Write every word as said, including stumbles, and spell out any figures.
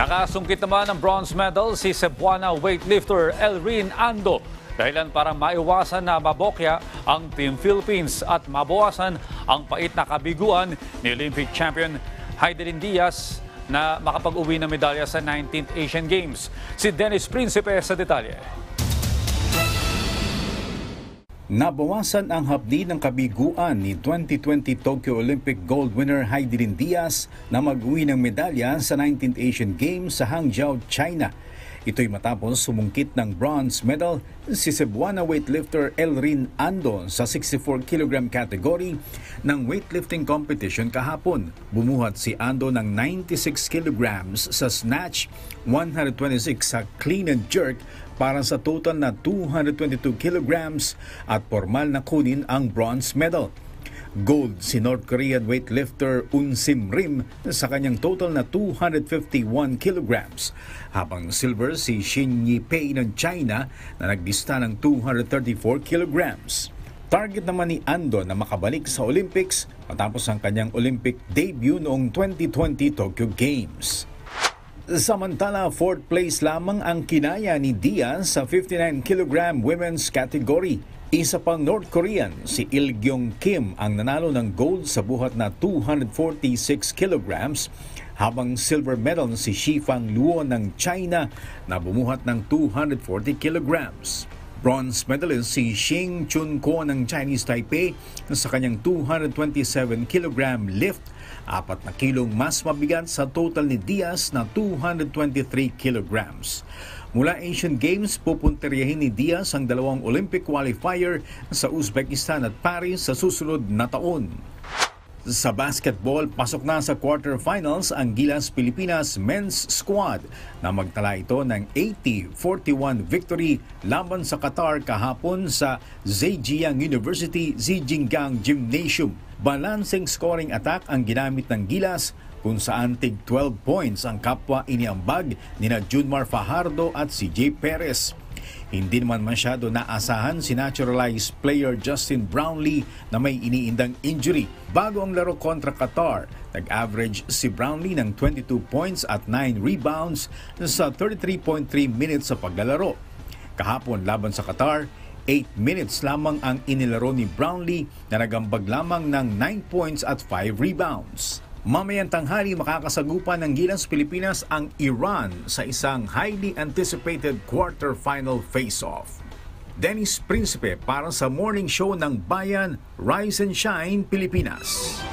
Nakasungkit naman ng bronze medal si Cebuana weightlifter Elrin Ando. Dahilan para maiwasan na mabokya ang Team Philippines at mabawasan ang pait na kabiguan ni Olympic champion Heidelin Diaz na makapag-uwi ng medalya sa nineteenth Asian Games. Si Dennis Principe sa detalye. Nabawasan ang hapdi ng kabiguan ni twenty twenty Tokyo Olympic gold winner Heidelin Diaz na mag-uwi ng medalya sa nineteenth Asian Games sa Hangzhou, China. Ito'y matapos sumungkit ng bronze medal si Cebuana weightlifter Elrin Ando sa sixty-four kilogram category ng weightlifting competition kahapon. Bumuhat si Ando ng ninety-six kilograms sa snatch, one hundred twenty-six sa clean and jerk para sa total na two hundred twenty-two kilograms at formal na kunin ang bronze medal. Gold si North Korean weightlifter Un Sim Rim sa kanyang total na two hundred fifty-one kilograms, habang silver si Xin Yipei ng China na naglista ng two hundred thirty-four kilograms. Target naman ni Ando na makabalik sa Olympics matapos ang kanyang Olympic debut noong twenty twenty Tokyo Games. Samantala, fourth place lamang ang kinaya ni Diaz sa fifty-nine kilogram women's category. Isa pang North Korean, si Il Gyung Kim ang nanalo ng gold sa buhat na two hundred forty-six kilograms, habang silver medal si Shifang Luo ng China na bumuhat ng two hundred forty kilograms. Bronze medalist si Xing Chun Ko ng Chinese Taipei sa kanyang two hundred twenty-seven kilogram lift, apat na kilong mas mabigat sa total ni Diaz na two hundred twenty-three kilograms. Mula Asian Games, pupunteryahin ni Diaz ang dalawang Olympic qualifier sa Uzbekistan at Paris sa susunod na taon. Sa basketball, pasok na sa quarterfinals ang Gilas Pilipinas men's squad na magtala ito ng eighty forty-one victory laban sa Qatar kahapon sa Zhejiang University Zijingang Gymnasium. Balancing scoring attack ang ginamit ng Gilas, kung saan tig twelve points ang kapwa iniambag nina Junmar Fajardo at si Jay Perez. Hindi naman masyado naasahan si naturalized player Justin Brownlee na may iniindang injury. Bago ang laro kontra Qatar, nag-average si Brownlee ng twenty-two points at nine rebounds sa thirty-three point three minutes sa paglalaro. Kahapon laban sa Qatar, eight minutes lamang ang inilaro ni Brownlee na nagambag lamang ng nine points at five rebounds. Mamayang tanghali makakasagupan ng Gilas Pilipinas ang Iran sa isang highly anticipated quarter-final face-off. Dennis Principe para sa Morning Show ng Bayan, Rise and Shine, Pilipinas.